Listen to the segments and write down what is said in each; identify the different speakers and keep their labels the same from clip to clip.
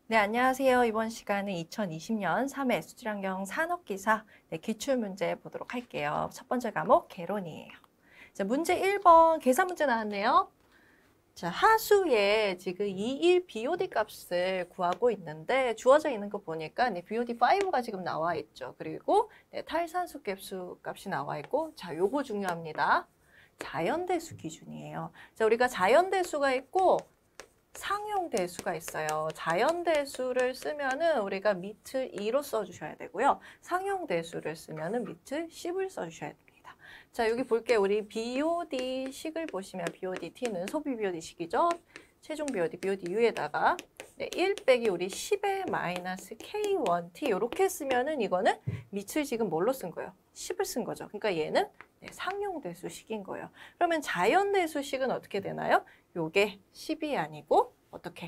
Speaker 1: 네, 안녕하세요. 이번 시간은 2020년 3회 수질환경 산업기사 기출문제 보도록 할게요. 첫 번째 과목 개론이에요. 자, 문제 1번 계산 문제 나왔네요. 자, 하수에 지금 21 BOD 값을 구하고 있는데 주어져 있는 거 보니까 BOD5가 지금 나와 있죠. 그리고 탈산수 cap수 값이 나와 있고, 자, 요거 중요합니다. 자연대수 기준이에요. 자, 우리가 자연대수가 있고 상용대수가 있어요. 자연대수를 쓰면은 우리가 미트 2로 써주셔야 되고요. 상용대수를 쓰면은 미트 10을 써주셔야 됩니다. 자, 여기 볼게요. 우리 BOD식을 보시면 BODT는 소비 BOD식이죠. 최종 BOD, BODU에다가 1 빼기 우리 10의 마이너스 K1T 이렇게 쓰면은 이거는 밑을 지금 뭘로 쓴 거예요? 10을 쓴 거죠. 그러니까 얘는 상용대수식인 거예요. 그러면 자연대수식은 어떻게 되나요? 요게 10이 아니고 어떻게?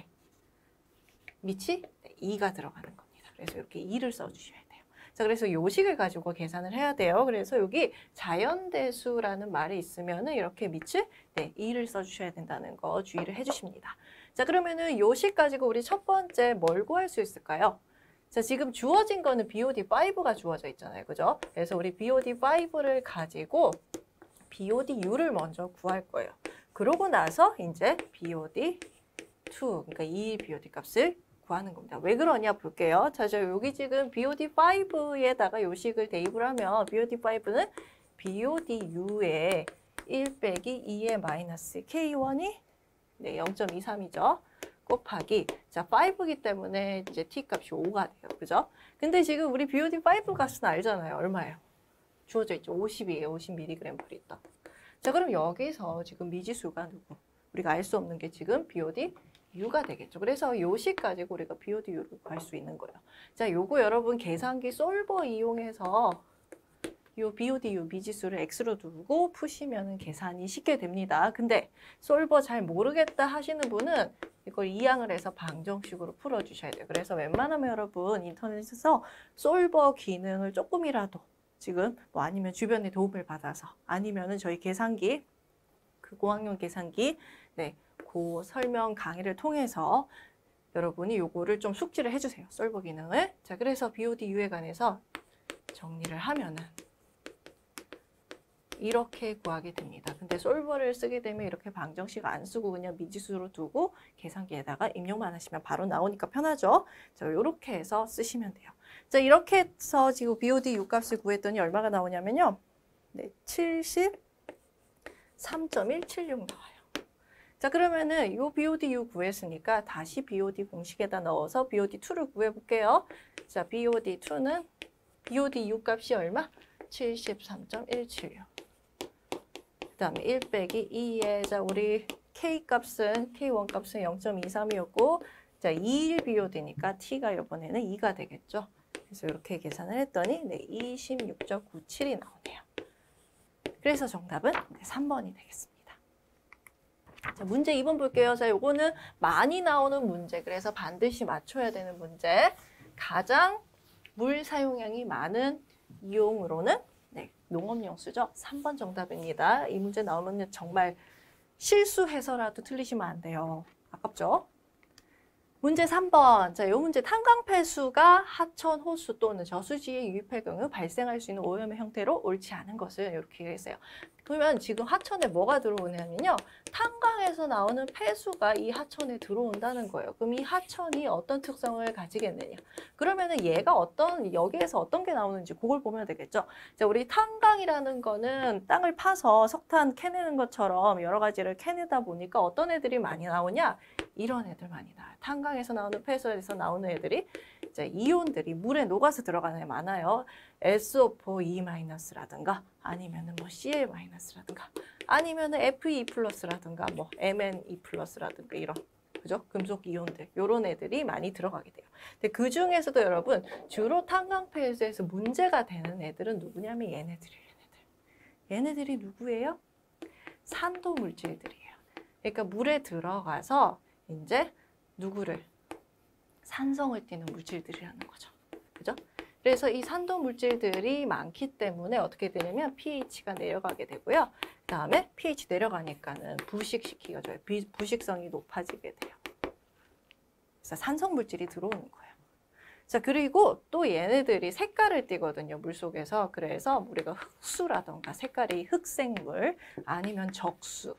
Speaker 1: 밑이 2가 들어가는 겁니다. 그래서 이렇게 2를 써주셔야 돼요. 자, 그래서 요식을 가지고 계산을 해야 돼요. 그래서 여기 자연대수라는 말이 있으면은 이렇게 밑을 2를 써주셔야 된다는 거 주의를 해주십니다. 자, 그러면은 요식 가지고 우리 첫 번째 뭘 구할 수 있을까요? 자, 지금 주어진 거는 BOD5가 주어져 있잖아요. 그죠? 그래서 우리 BOD5를 가지고 BODU를 먼저 구할 거예요. 그러고 나서 이제 BOD2, 그러니까 이 BOD 값을 구하는 겁니다. 왜 그러냐 볼게요. 자, 저 여기 지금 BOD5에다가 요식을 대입을 하면 BOD5는 BODU에 1 빼기 2의 마이너스 K1이 0.23이죠. 곱하기, 자, 5이기 때문에 이제 T 값이 5가 돼요. 그죠? 근데 지금 우리 BOD5 값은 알잖아요. 얼마예요? 주어져 있죠. 50이에요. 50mg per 리터. 자, 그럼 여기서 지금 미지수가 누구? 우리가 알 수 없는 게 지금 BODU가 되겠죠. 그래서 요식 가지고 우리가 BODU를 구할 수 있는 거예요. 자, 요거 여러분 계산기 솔버 이용해서 요 BODU 미지수를 X로 두고 푸시면 계산이 쉽게 됩니다. 근데 솔버 잘 모르겠다 하시는 분은 이걸 이항을 해서 방정식으로 풀어주셔야 돼요. 그래서 웬만하면 여러분 인터넷에서 솔버 기능을 조금이라도 지금 뭐 아니면 주변에 도움을 받아서 아니면은 저희 계산기 그 고학년 계산기 그 설명 강의를 통해서 여러분이 요거를 좀 숙지를 해주세요. 솔버 기능을. 자, 그래서 BODU에 관해서 정리를 하면은 이렇게 구하게 됩니다. 근데 솔버를 쓰게 되면 이렇게 방정식 안 쓰고 그냥 미지수로 두고 계산기에다가 입력만 하시면 바로 나오니까 편하죠. 자, 이렇게 해서 쓰시면 돼요. 자, 이렇게 해서 지금 BOD U값을 구했더니 얼마가 나오냐면요. 73.176 나와요. 자, 그러면은 이 BOD U 구했으니까 다시 BOD 공식에다 넣어서 BOD2를 구해볼게요. 자, BOD2는 BOD U 값이 얼마? 73.176. 그 다음에 1 빼기 2에, 자, 우리 K1 값은 0.23이었고, 자, 21 BOD니까 T가 이번에는 2가 되겠죠. 그래서 이렇게 계산을 했더니 26.97이 나오네요. 그래서 정답은 3번이 되겠습니다. 자, 문제 2번 볼게요. 자, 요거는 많이 나오는 문제. 그래서 반드시 맞춰야 되는 문제. 가장 물 사용량이 많은 이용으로는 농업용수죠. 3번 정답입니다. 이 문제 나오면 정말 실수해서라도 틀리시면 안 돼요. 아깝죠? 문제 3번. 자, 이 문제 탄광폐수가 하천, 호수 또는 저수지에 유입할 경우 발생할 수 있는 오염의 형태로 옳지 않은 것을 이렇게 했어요. 그러면 지금 하천에 뭐가 들어오냐면요. 탄광에서 나오는 폐수가 이 하천에 들어온다는 거예요. 그럼 이 하천이 어떤 특성을 가지겠느냐. 그러면은 얘가 여기에서 어떤 게 나오는지 그걸 보면 되겠죠. 자, 우리 탄광이라는 거는 땅을 파서 석탄 캐내는 것처럼 여러 가지를 캐내다 보니까 어떤 애들이 많이 나오냐. 이런 애들 많이 나와요. 탄광에서 나오는 폐수에서 나오는 애들이 이제 이온들이 물에 녹아서 들어가는 애 많아요. SO4E-라든가 아니면은 뭐 Cl-라든가 아니면은 Fe+라든가 뭐 Mne+라든가 이런 그죠? 금속 이온들 요런 애들이 많이 들어가게 돼요. 근데 그 중에서도 여러분 주로 탄광 폐수에서 문제가 되는 애들은 누구냐면 얘네들이에요. 얘네들이 누구예요? 산도 물질들이에요. 그러니까 물에 들어가서 이제 누구를 산성을 띠는 물질들이라는 거죠. 그죠? 그래서 이 산도 물질들이 많기 때문에 어떻게 되냐면 pH가 내려가게 되고요. 그 다음에 pH 내려가니까는 부식시키게 돼요. 부식성이 높아지게 돼요. 그래서 산성 물질이 들어오는 거예요. 자, 그리고 또 얘네들이 색깔을 띠거든요, 물속에서. 그래서 우리가 흑수라던가 색깔이 흑색물 아니면 적수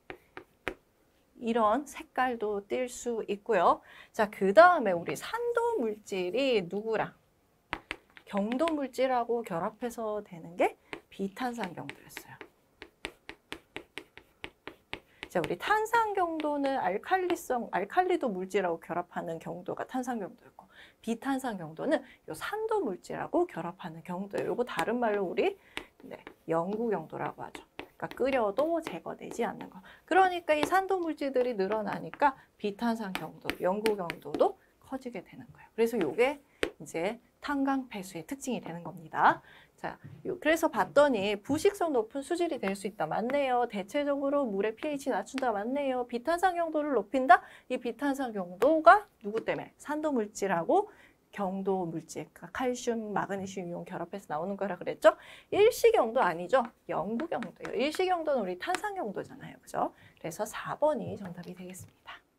Speaker 1: 이런 색깔도 띌 수 있고요. 자, 그 다음에 우리 산도 물질이 누구랑? 경도 물질하고 결합해서 되는 게 비탄산 경도였어요. 자, 우리 탄산 경도는 알칼리도 물질하고 결합하는 경도가 탄산 경도였고, 비탄산 경도는 요 산도 물질하고 결합하는 경도예요. 요거 다른 말로 우리 영구 경도라고 하죠. 그러니까 끓여도 제거되지 않는 거. 그러니까 이 산도 물질들이 늘어나니까 비탄산 경도, 영구 경도도 커지게 되는 거예요. 그래서 요게 이제 탄강 폐수의 특징이 되는 겁니다. 자, 그래서 봤더니 부식성 높은 수질이 될 수 있다. 맞네요. 대체적으로 물의 pH 낮춘다. 맞네요. 비탄산 경도를 높인다. 이 비탄산 경도가 누구 때문에? 산도 물질하고 경도 물질, 그러니까 칼슘, 마그네슘 이온 결합해서 나오는 거라 그랬죠? 일시경도 아니죠? 영구경도예요. 일시경도는 우리 탄산경도잖아요. 그죠? 그래서 4번이 정답이 되겠습니다.